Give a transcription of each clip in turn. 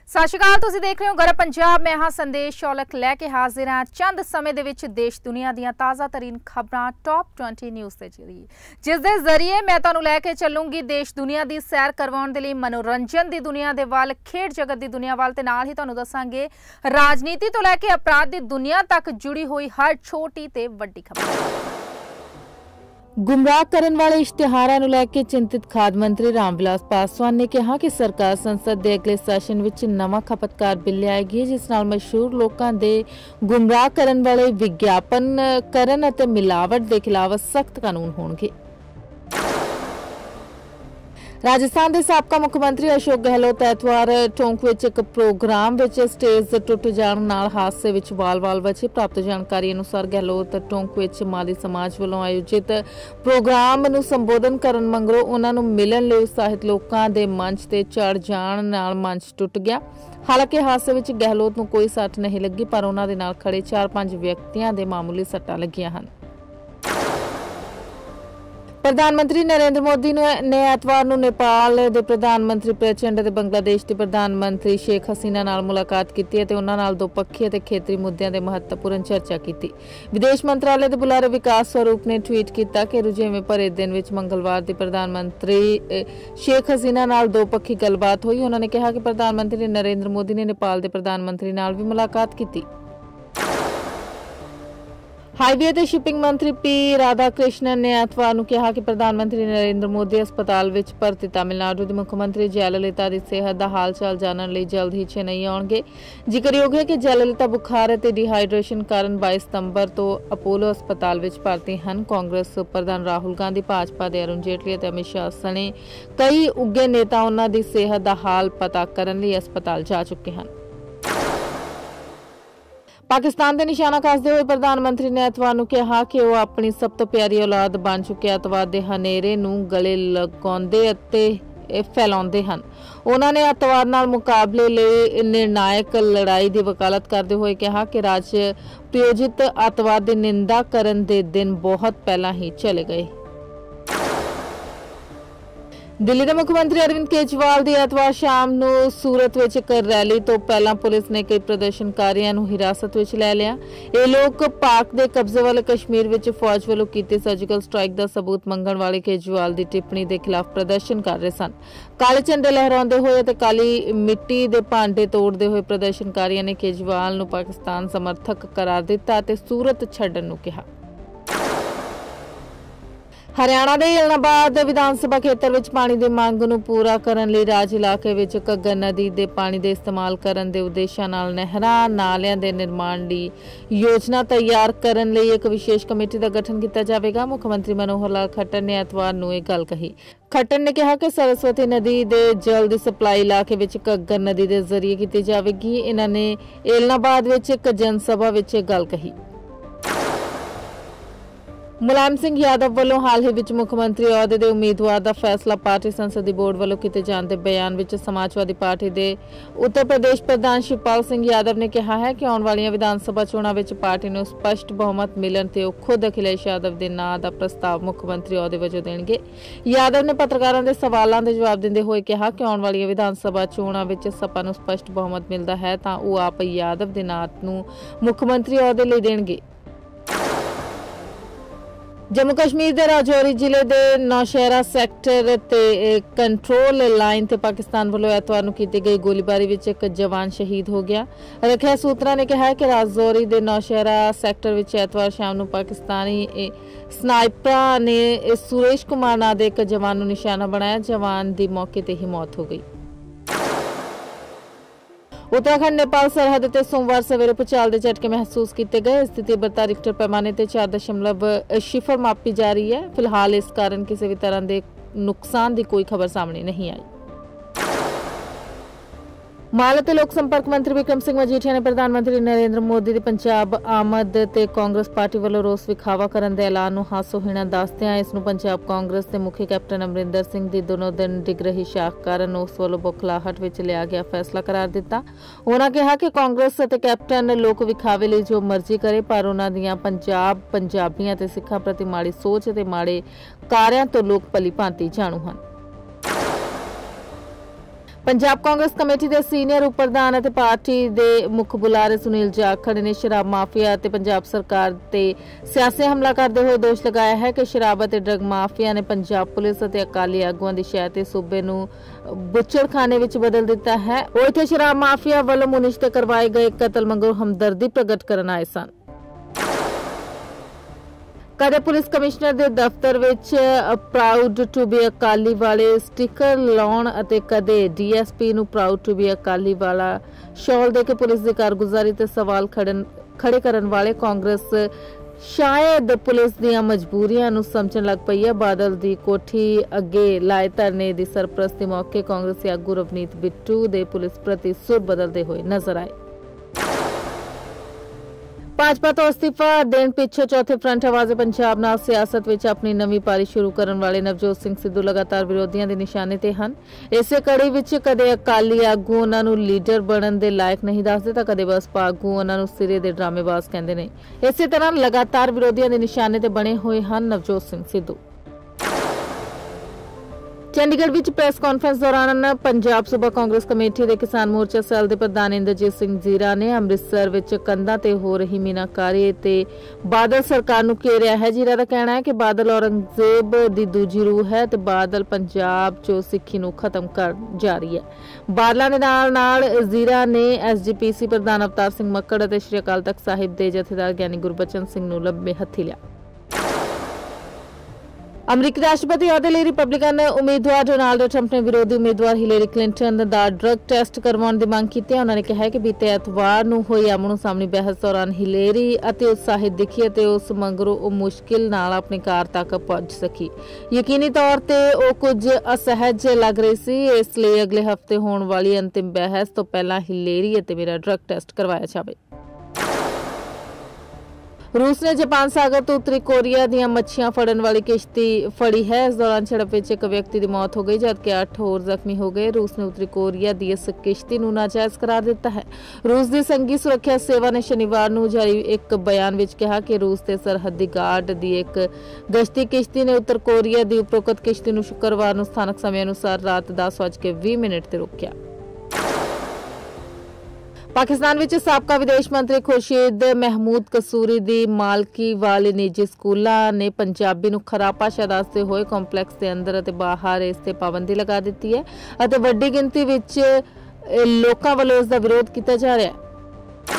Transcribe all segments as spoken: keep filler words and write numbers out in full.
ਸਤਿ ਸ਼੍ਰੀ ਅਕਾਲ, ਤੁਸੀਂ ਦੇਖ ਰਹੇ ਹੋ ਗਰਬ ਪੰਜਾਬ। मैं हाँ संदेश चौलक लैके हाजिर हाँ चंद समय दे विच देश दुनिया दीयां ताज़ा तरीन खबरां टॉप ट्वेंटी न्यूज़ दे जरिए जिस दे जरिए मैं तुहानूं लैके चलूंगी देश दुनिया दी सैर करवाउण दे लई मनोरंजन दी दुनिया दे वल, खेड जगत दी दुनिया वल ते नाल ही तुहानूं दस्सांगे राजनीति तो लैके अपराध दी दुनिया तक जुड़ी हुई हर छोटी ते वड्डी खबर। गुमराह करने वाले इश्तिहारां नूं लैके चिंतित खाद मंत्री राम विलास पासवान ने कहा कि सरकार संसद के अगले सैशन विच नवां खपतकार बिल लियाएगी जिस नाल मशहूर लोकां दे गुमराह करने वाले विज्ञापन करन अते मिलावट के खिलाफ सख्त कानून होणगे। राजस्थान के साबका मुख्यमंत्री अशोक गहलोत ऐतवार टोंक विच एक प्रोग्राम विच स्टेज टुट जाण नाल हादसे विच वाल-वाल बचे। प्राप्त जानकारी अनुसार गहलोत टोंक विच माली समाज वालों आयोजित प्रोग्राम नूं संबोधन करन मगरों उन्हां नूं मिलण लई उत्साहित लोकां दे मंच ते चढ़ जाण नाल मंच टुट गया। हालांकि हादसे विच गहलोत नूं कोई सੱਟ नहीं लगी पर उन्हां दे नाल खड़े चार पंज व्यक्तियां दे मामूली सट्टां लगियां हन। प्रधानमंत्री नरेंद्र मोदी ने ऐतवार नूं नेपाल दे प्रधानमंत्री प्रचंड ते बांग्लादेश की प्रधानमंत्री शेख हसीना नाल मुलाकात की ते उन्हां नाल दोपक्षी ते खेतरी मुद्दों ते महत्वपूर्ण चर्चा की। विदेश मंत्रालय के बुलारे विकास स्वरूप ने ट्वीट किया कि रुझेवें भरे दिन विच मंगलवार की प्रधानमंत्री शेख हसीना नाल दोपक्षी गलबात हुई। उन्होंने कहा कि प्रधानमंत्री नरेंद्र मोदी ने नेपाल के प्रधानमंत्री नाल भी मुलाकात की। हाईवे ते शिपिंग मंत्री पी राधाकृष्णन ने ऐतवार नूं कहा कि प्रधानमंत्री नरेंद्र मोदी अस्पताल विच भर्ती तमिलनाडु की मुख्यमंत्री जयललिता की सेहत का हाल चाल जानने लई जल्द ही चेन्नई आउणगे। जिक्रयोग है कि जयललिता बुखार ते डिहाइड्रेशन कारण बाईस सितंबर तो अपोलो अस्पताल विच भर्ती हैं। कांग्रेस प्रधान राहुल गांधी, भाजपा के अरुण जेटली ते अमित शाह सने कई उगे नेता उन्हां दी सेहत का हाल पता करने लई अस्पताल जा चुके हैं। पाकिस्तान के निशाना कसदे हुए प्रधानमंत्री ने ऐतवार नूं कहा कि वह अपनी सब तो प्यारी औलाद बन चुके अतवाद के हनेरे नूं गले लगाउंदे अते फैलाउंदे हन। उन्होंने अतवाद नाल मुकाबले लई निर्णायक लड़ाई की वकालत करते हुए कहा कि राज प्रायोजित अतवाद की निंदा करन दे दिन बहुत पहला ही चले गए। दिल्ली के मुख्यमंत्री अरविंद केजरीवाल की ऐतवार शाम नूं सूरत विच एक रैली तो पहला पुलिस ने कई प्रदर्शनकारियों नूं हिरासत विच लै लिया। ये लोग पाक दे कब्जे वाले कश्मीर विच फौज वालों कीती सर्जिकल स्ट्राइक का सबूत मंगण वाले केजरीवाल की टिप्पणी के खिलाफ प्रदर्शन कर रहे सन। काले झंडे लहराउंदे होए ते काली मिट्टी के भांडे तोड़ते हुए प्रदर्शनकारियों ने केजरीवाल नूं पाकिस्तान समर्थक करार दिता ते सूरत छड्डण नूं कहा। हरियाणा के इलाहाबाद विधानसभा खेतर विच पानी की मांग नूं पूरा करन लई राज इलाके विच घग्गर नदी के पानी के इस्तेमाल करन दे उद्देशां नाल नहरां नालियां के निर्माण लई योजना तैयार करन लई एक विशेष कमेटी का गठन किया जाएगा। मुख्यमंत्री मनोहर लाल खट्टर ने ऐतवार नूं इह गल कही। खट्टर ने कहा कि सरस्वती नदी के जल की सप्लाई इलाके विच घग्गर नदी के जरिए की जाएगी। इन्हां ने इलाहाबाद विच एक जनसभा विच गल कही। मुलायम सिंह यादव वालों हाल ही विच मुख्यमंत्री अहुदे के उम्मीदवार का फैसला पार्टी संसदीय बोर्ड वालों किए जाने के बयान विच समाजवादी पार्टी के उत्तर प्रदेश प्रधान शिवपाल सिंह यादव ने कहा है कि आने वाली विधानसभा चोणां विच पार्टी नूं स्पष्ट बहुमत मिलण ते ओह खुद अखिलेश यादव के नां का प्रस्ताव मुख्यमंत्री अहुदे वजों देणगे। यादव ने पत्रकारों के सवालों के जवाब दिंदे होए कहा कि आने वाली विधानसभा चोणां विच सपा नूं स्पष्ट बहुमत मिलता है तां ओह आप यादव के नां नूं मुख्यमंत्री अहुदे लई देणगे। जम्मू कश्मीर के राजौरी जिले के नौशहरा सैक्टर ते कंट्रोल लाइन ते पाकिस्तान वालों ऐतवार नूं कीती गई गोलीबारी विच एक जवान शहीद हो गया। रखिया सूत्रा ने कहा है कि राजौरी के नौशहरा सैक्टर विच ऐतवार शाम नूं पाकिस्तानी स्नाइपरां ने सुरेश कुमार नां दे एक जवान नूं निशाना बनाया। जवान की मौके ते ही मौत हो गई। उत्तराखंड नेपाल सरहद ते सोमवार सवेरे भूचाल के झटके महसूस किए गए। इस तीव्रता रिक्टर पैमाने ते चार दशमलव शिफर मापी जा रही है। फिलहाल इस कारण किसी भी तरह के नुकसान की कोई खबर सामने नहीं आई। माल ते लोक संपर्क मंत्री विक्रम सिंह मजीठिया ने प्रधानमंत्री नरेंद्र मोदी की पंजाब आमद ते कांग्रेस पार्टी वालों रोस विखावा करने के ऐलान नूं हासोहीणा दसदिआं इस नूं पंजाब कांग्रेस के मुखी कैप्टन अमरिंदर सिंह की दोनों दिन डिग रही शाख कारण उस वालों बौखलाहट विच लिया गया फैसला करार दिता। उन्होंने कहा कि कांग्रेस ते कैप्टन लोक विखावे लई जो मर्जी करे पर उन्हां दीआं पंजाब पंजाबियां ते सिखां प्रति माड़ी सोच ते माड़े कार्यां तो लोक भली भांति जाणू हन। पंजाब कांग्रेस कमेटी के सीनियर उप प्रधान और पार्टी के मुख बुलारे सुनील जाखड़ ने शराब माफिया और पंजाब सरकार ते सियासी हमला करते हुए दोष लगाया है कि शराब और ड्रग माफिया ने पंजाब पुलिस और अकाली आगुआं की शह ते सूबे नूं बुच्चड़खाने विच बदल दिता है। वो इत्थे शराब माफिया वालों मुनिश ते करवाए गए कतल मगरों हमदर्दी प्रगट करन आए सन। कदे पुलिस कमिश्नर दे दफ्तर विच प्राउड टू बी अकाली वाले स्टिकर लाउण अते कदे डीएसपी नूं प्राउड टू बी अकाली वाला शॉल दे के पुलिस दी कारगुजारी ते सवाल खड़न खड़े करन वाले कांग्रेस शायद पुलिस दीआं मजबूरियां नूं समझण लग पई है। बादल दी कोठी अगे लाए धरने दी सरप्रस्ती मौके कांग्रेसी आगू रवनीत बिट्टू दे पुलिस प्रति सुर बदलते हुए नजर आए। भाजपा तो अस्तीफा देण पिछों चौथे फ्रंट आवाज़े पंजाब नाल सियासत विच अपनी नवीं पारी शुरू करन वाले नवजोत सिंह सिद्धू लगातार विरोधियों के निशाने ते हन। इसे कड़ी विच कदे अकाली आगू उन्हां नूं लीडर बनन दे लायक नहीं दसदे तां कदे बसपा आगू उन्हां नूं सिरे दे ड्रामेबाज कहंदे ने। इसे तरह लगातार विरोधियों के निशाने ते बने हुए हन नवजोत सिंह सिद्धू। चंडीगढ़ विच प्रेस कॉन्फ्रेंस दौरान पंजाब सूबा कांग्रेस कमेटी के किसान मोर्चा सैल के प्रधान इंद्रजीत सिंह जीरा ने अमृतसर विच कंधां ते हो रही मीनाकारी ते बादल सरकार नूं घेरिया है। जीरा दा कहना है कि बादल औरंगजेब दी दूजी रूह है ते बादल पंजाब चो सिक्खी नूं खत्म कर जा रही है। बादलों के नाल नाल जीरा ने एस जी पी सी प्रधान अवतार सिंह मक्कड़ और श्री अकाल तख्त साहिब के जथेदार ज्ञानी गुरबचन सिंह नूं लंबे हत्थी लिया। अमरीकी राष्ट्रपति अहुदे लई रिपब्लिकन उम्मीदवार डोनाल्ड ट्रंप ने विरोधी उम्मीदवार हिलेरी क्लिंटन का ड्रग टेस्ट करवाने की मांग की। उन्होंने कहा है कि बीते एतवार नूं होई आमनो सामने बहस दौरान हिलेरी अति उत्साहित दिखी ते उस मगरों वो मुश्किल नाल अपनी कार तक पहुंच सकी। यकीनी तौर पर वो कुछ असहज लग रही सी, इसलिए अगले हफ्ते होने वाली अंतिम बहस तो पहला हिलेरी अते मेरा ड्रग टेस्ट करवाया जाए। रूस ने जापान सागर तो उत्तरी कोरिया दी मच्छियां फड़न वाली किश्ती फड़ी है। इस दौरान झड़प विच एक व्यक्ति की मौत हो गई जबकि आठ होर जख्मी हो गए। रूस ने उत्तरी कोरिया की इस किश्ती नूं नाजायज करार दिता है। रूस की संघी सुरक्षा सेवा ने शनिवार नूं जारी एक बयान विच कहा कि रूस के सरहदी गार्ड की एक गश्ती किश्ती ने उत्तर कोरिया की उपरोक्त किश्ती नूं शुक्रवार नूं स्थानक समय अनुसार रात दस बज के बीस मिनट ते रोकिया। पाकिस्तान विच साबका विदेश मंत्री खुर्शीद महमूद कसूरी दी मालकी वाले निजी स्कूलों ने पंजाबी नूं खराब भाषा दसदे होए कॉम्पलैक्स के अंदर अते बाहर इस ते पाबंदी लगा दी है अते वड्डी गिनती विच लोकां वल्लों इस दा विरोध किया जा रहा है।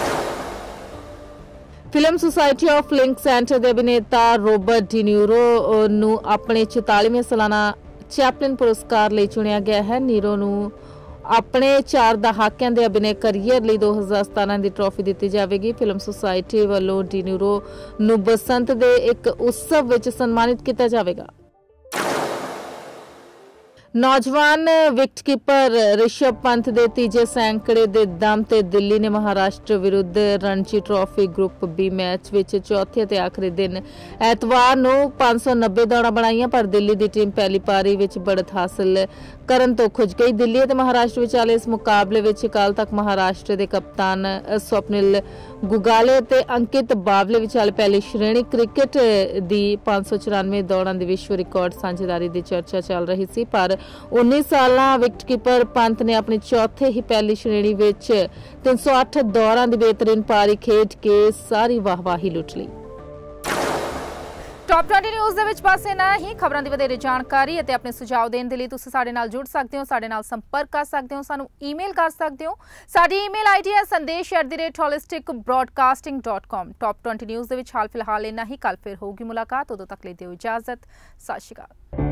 Film society of Lincoln Center के अभिनेता रॉबर्ट डिनीरो नूं अपने चौतालीवें सालाना चैपलिन पुरस्कार लई चुनिया गया है। नीरो नूं अपने चार दहाकिਆਂ ਦੇ अभिनय करियर ਲਈ दो हज़ार सतारह ਦੀ ट्रॉफी ਦਿੱਤੀ ਜਾਵੇਗੀ। ਫਿਲਮ ਸੁਸਾਇਟੀ ਵੱਲੋਂ ਡੀਨੀਰੋ ਨੂੰ ਬਸੰਤ ਦੇ ਇੱਕ ਉਤਸਵ ਵਿੱਚ ਸਨਮਾਨਿਤ ਕੀਤਾ ਜਾਵੇਗਾ। नौजवान विकेटकीपर ऋषभ पंत के तीजे सैंकड़े के दम ते दिल्ली ने महाराष्ट्र विरुद्ध Ranji trophy group B match विच चौथे ते आखिरी दिन एतवार नूं पांच सौ नब्बे दौड़ां बनाईआं पर दिल्ली की टीम पहली पारी विच बढ़त हासिल करन तो खुज गई। दिल्ली ते महाराष्ट्र विचाले इस मुकाबले विच कल तक महाराष्ट्र के कप्तान स्वप्निल गुगाले ते अंकित बावले विचाले पहली श्रेणी क्रिकेट की पांच सौ चौरानवे दौड़ां दी विश्व रिकॉर्ड साझेदारी की चर्चा चल रही सी पर उन्नीस साल विकेटकीपर पंत ने अपनी चौथे ही पहली श्रेणी विच तीन सौ अठ दौरां दी बेहतरीन पारी खेड के सारी वाहवाही लुट ली। टॉप ट्वेंटी न्यूज़ ਦੇ ਵਿੱਚ ਬਸ ਇਨਾ ਹੀ। ਖਬਰਾਂ ਦੀ ਵਧੇਰੇ ਜਾਣਕਾਰੀ ਅਤੇ ਆਪਣੇ ਸੁਝਾਅ ਦੇਣ ਦੇ ਲਈ ਤੁਸੀਂ ਸਾਡੇ ਨਾਲ ਜੁੜ ਸਕਦੇ ਹੋ, ਸਾਡੇ ਨਾਲ ਸੰਪਰਕ ਕਰ ਸਕਦੇ ਹੋ, ਸਾਨੂੰ ਈਮੇਲ ਕਰ ਸਕਦੇ ਹੋ। ਸਾਡੀ ਈਮੇਲ ਆਈਡੀ ਹੈ sandesh at the rate holistic broadcasting dot com। Top twenty news ਦੇ ਵਿੱਚ ਹਾਲ ਫਿਲਹਾਲ ਇਨਾ ਹੀ। ਕੱਲ ਫਿਰ ਹੋਊਗੀ ਮੁਲਾਕਾਤ, ਉਦੋਂ ਤੱਕ ਲਈ ਦਿਓ ਇਜਾਜ਼ਤ। ਸਤਿ ਸ਼੍ਰੀ ਅਕਾਲ।